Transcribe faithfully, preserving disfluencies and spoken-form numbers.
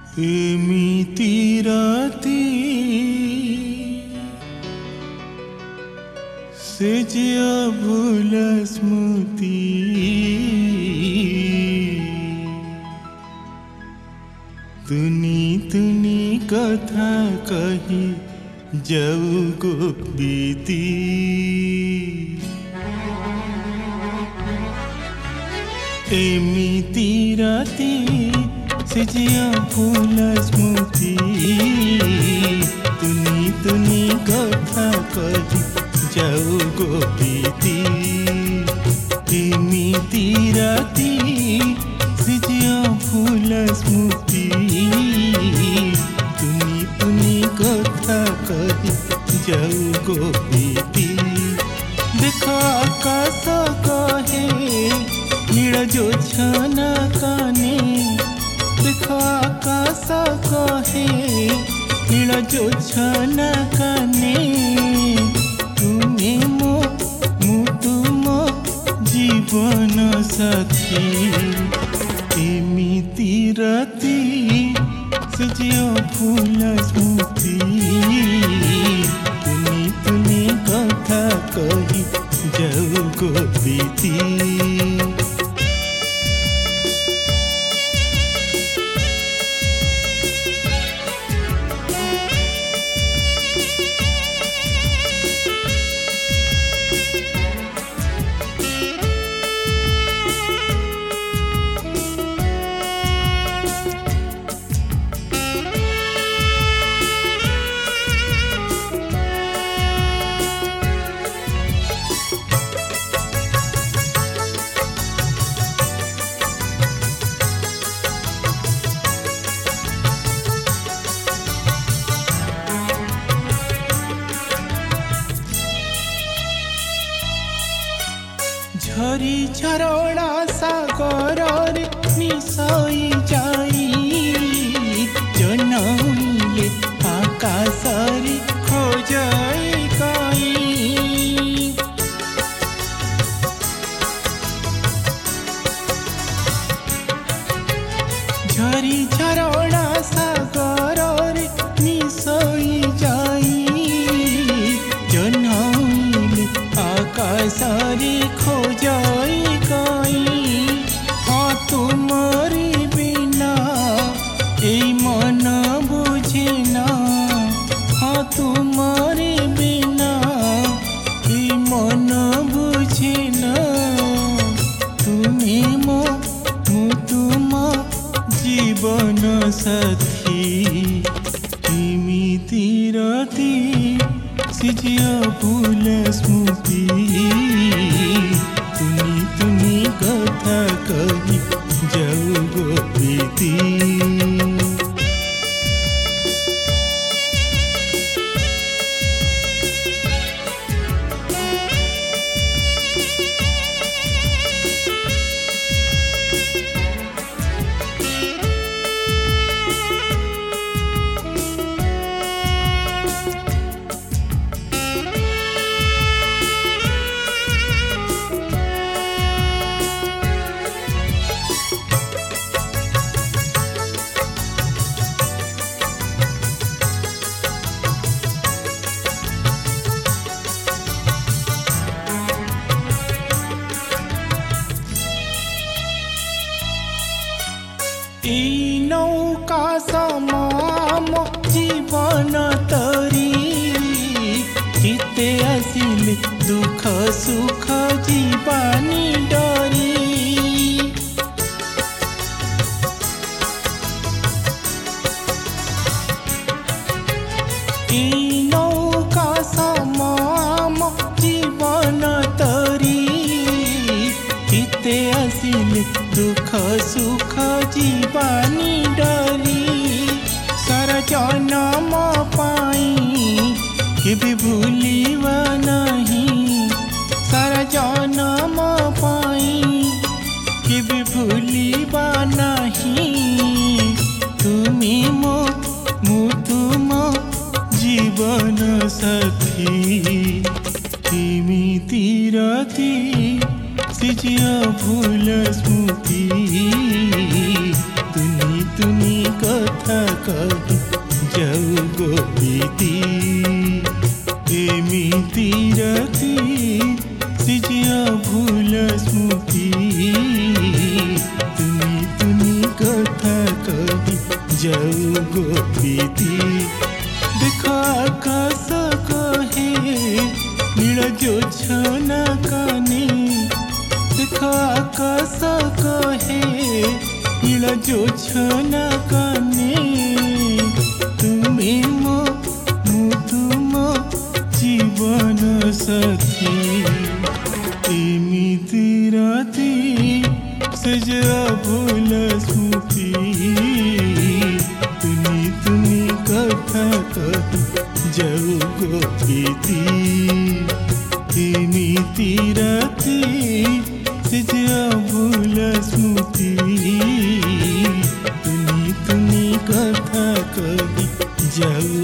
एमिति राती से जिया भूल स्मृति तुनी तुनी कथा कही जाऊ गो बीती एमिति राती से जिया भूल स्मृति तुनी तुनी कथा कही जाऊ गो बीती एमिति राती से जिया भूल स्मृति तुनी तुनी कथा कही जाऊ गो बीती देखो आकाश कहे नील जोछना काने देखो आकाश कहे नील जोछना काने तुम्हें मो मु तुम जीवन साथी एमिति राती से जिया भूल स्मृति तुनी तुनी कथा कही जाऊ गो बीती झरी झरଣା सागर मिसाई जाई जनौले आकाशरी खोजाई काई झरी झरଣା सागर मिसाई जाई जनौले आकाशरी खोजाई काई हाँ तुम्हारी बिना এই मन बुझेना हाँ तुम्हारी बिना এই मन बुझेना तुम्हें मो मु तुम जीवन साथी एमिति राती से जिया भूल स्मृति तुनी तुनी कथा कही जाऊ गो बीती এই নৌকা সমাম জীবন তরি চিতে আসিলে দুঃখ সুখ জীবানী ডরি এই নৌকা সমাম জীবন তরি চিতে আসিলে दुख सुख जीवानी डरी सारा जन्म पाई केबे भूलिवा नहीं सारा जन्म पाई केबे भूलिवा नहीं तुमी मो मु तुम जीवन साथी एमिति राती से जिया भूल स्मृति तुनी तुनी कथा जाऊ गो प्रीति देख आकाश कहे नील जोछना कानी देख आकाश कहे नील जोछना कानी तुम्हें मो मु तुम जीवन साथी एमिति राती सजा भूल स्मृति तुनी तुनी कथा कही जाऊ गो प्रीति एमिति राती सजा भूल स्मृति तुनी तुनी कथा कही जाऊ